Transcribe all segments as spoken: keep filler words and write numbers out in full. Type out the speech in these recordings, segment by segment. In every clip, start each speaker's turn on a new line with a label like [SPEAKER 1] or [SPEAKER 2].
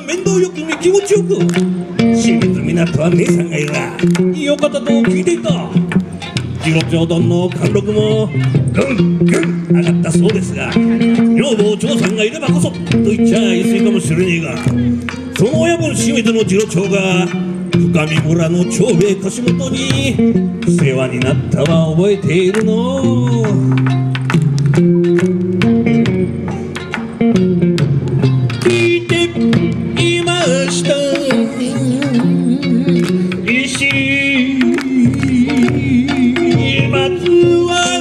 [SPEAKER 1] 面倒よく見気持ちよく清水港は姉さんがいるがいいお方と聞いていた。次郎長殿の貫禄もぐんぐん上がったそうですが、女房長さんがいればこそと言っちゃ言い過ぎかもしれねえが、その親分清水の次郎長が深見村の長兵衛貸元に世話になったは覚えているの。聞いていました石松は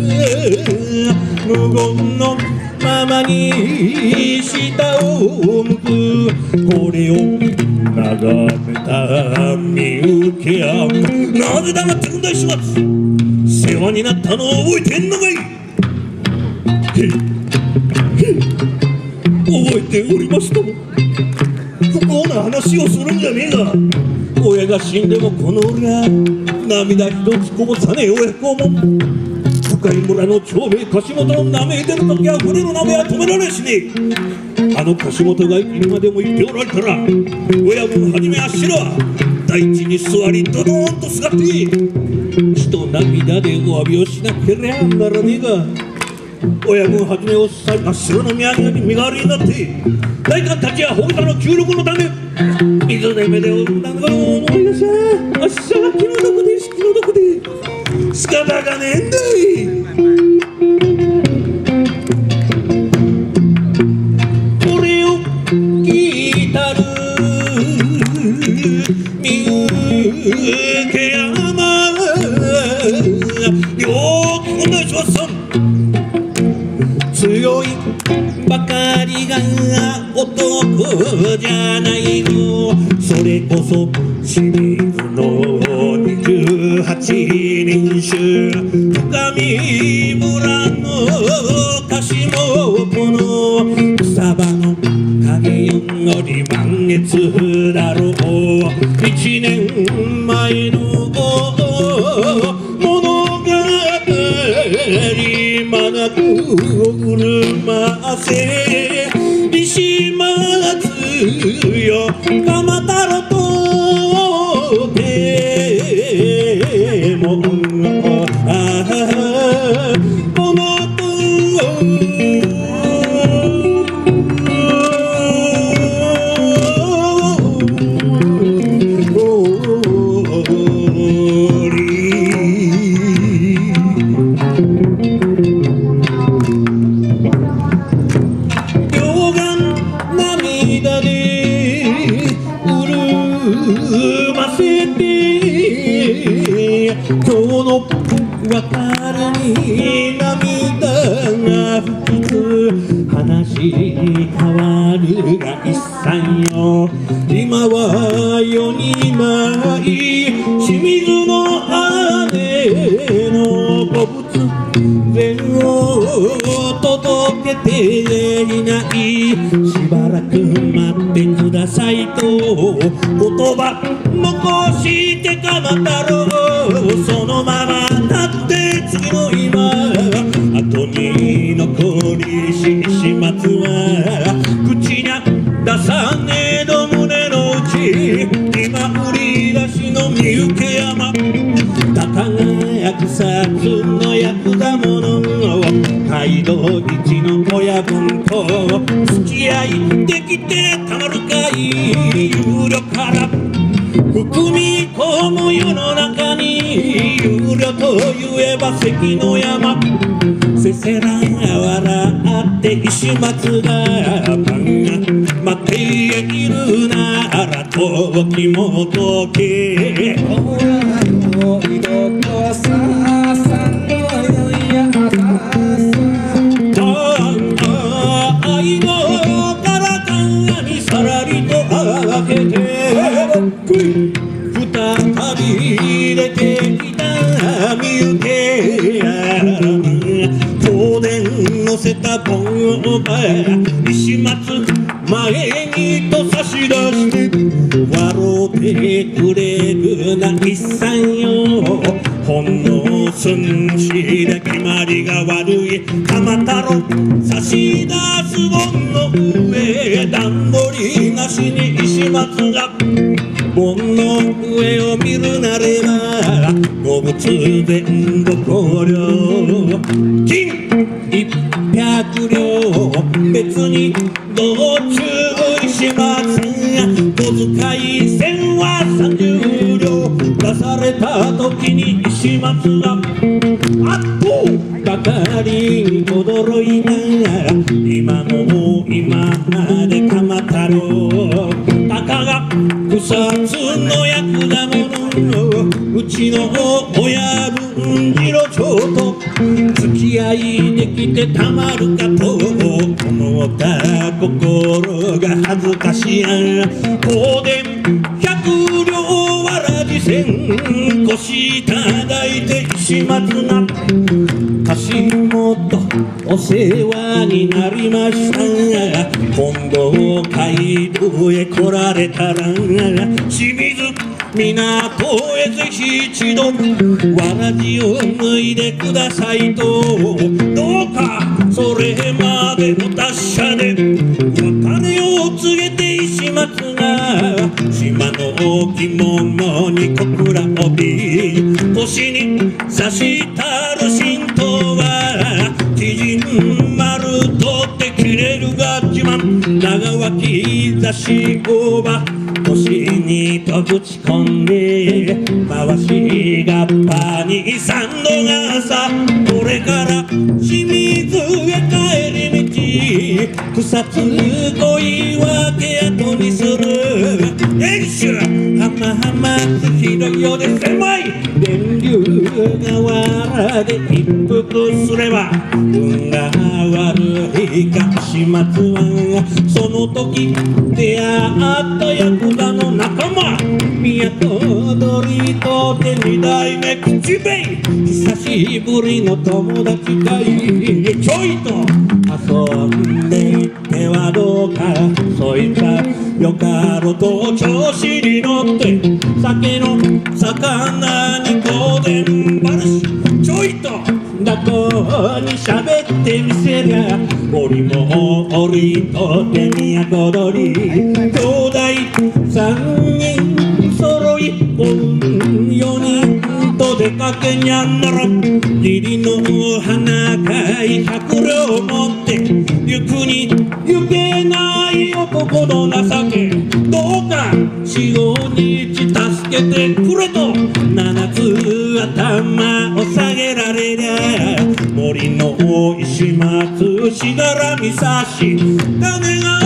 [SPEAKER 1] 無言のままに下を向く。これを眺めたみゆきやなぜ黙ってるんだ石松。世話になったのを覚えてんのかい。へいへい覚えておりますとも。不幸な話をするんじゃねえが、親が死んでもこの俺は涙一つこぼさねえ親子も深井村の長兵衛貸元をなめいてる時は船の鍋は止められしねえ。あの貸元が今でも言っておられたら親分はじめあっしらは大地に座りドドーンとすがって血と涙でお詫びをしなければならねえが、親分はじめをあっしらの宮城に身代わりになって大官たちや保護者の協力のため水で目でおるんだが思い出しゃあっしゃは気の毒で気の毒で仕方がねえんだい。これを聞いたるみゆけやまよくお願いします。強いばかりが男じゃないの。それこそ清水のにじゅうはちにん衆深見村の貸元の草場の影より満月だろう。一年前の物語まなくを車せ石松よ鎌太郎とでもああこの別れに涙が吹く話変わるが一切よ。今は世にない清水の姉のご仏前を届けていない。しばらく待ってくださいと言葉残して鎌太郎そのまま立って次の今後に残りし始末は口にゃ出さねえど胸の内今売り出しのみゆけ山高が草津のヤクザ者街道一の親分と付き合いできてたまるかい。有料から含み込む世の中に有料と言えば関の山せせら笑って石松が待っているなら時も時愛のからかにさらりと開けて再び出てきたみゆけや東電乗せたボンバー石松前にと差し出して笑うてくれるな一さんよほんの寸志で決まりが悪い鎌太郎差し出す盆の上段取りなしに石松が盆の上を見るなれば動物全部考慮金一百両別に道中石松小遣い銭は三十両出された時に石松があっとばかりに驚いた今の今まで鎌太郎たかが草津の役だものうちの親分次郎長と付き合いできてたまるかと思った心が恥ずかしや香典百両わらじ線腰ただいて石松が足元お世話になりました今度街道へ来られたら清水港へぜひ一度わらじを脱いでくださいとどうかそれまでの達者で別れを告げて石松が島の着物に小倉帯腰に差したる神道は知人丸とって切れるが自慢長脇差しオーバー腰にとぶち込んで回しがっぱに三度がさこれから清水へ帰り道草津恋はけ跡にする遠州浜浜広いようで狭い電流河原で一服すれば運が悪いか始末はその時出会った役座の仲間都鳥とて二代目吉兵衛久しぶりの友達かいちょいと遊んでいってはどうかそいつはよかろと調子に乗って酒の魚に香典話ちょいとだこにしゃべってみせりゃ折も折とて都鳥兄弟三人揃い四人と出かけにゃんなら義理の花会百両持って行くに行けない男の情けどうか四五日助けてくれと七つ頭を下げられりゃ森の石松しがらみさし金が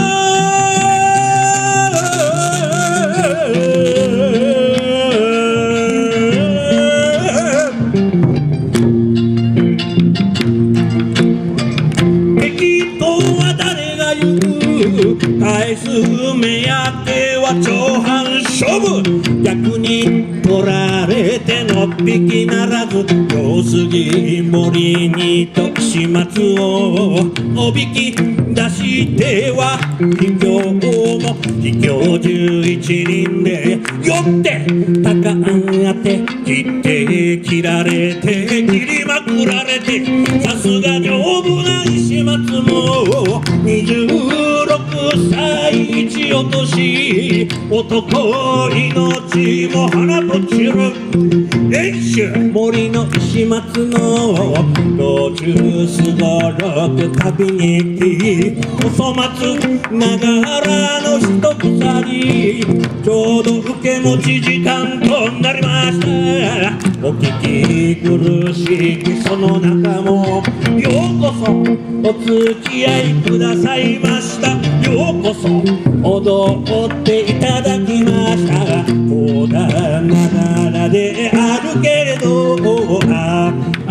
[SPEAKER 1] 返す目当ては長半勝負逆に取られてのっぴきならず上杉森にと始末をおびき出しては秘境も秘境十一人でよって高あて切って切られて切りまくられてさすが丈夫な石松も二十六歳一落とし男命も花と散る遠州森の石松の道中すごろく旅に行きお粗末ながらの一鎖ちょうど受け持ち時間となりましたお聞き苦しきその中もようこそお付き合いくださいましたようこそ踊っていただきました高談ながらであるけれどあ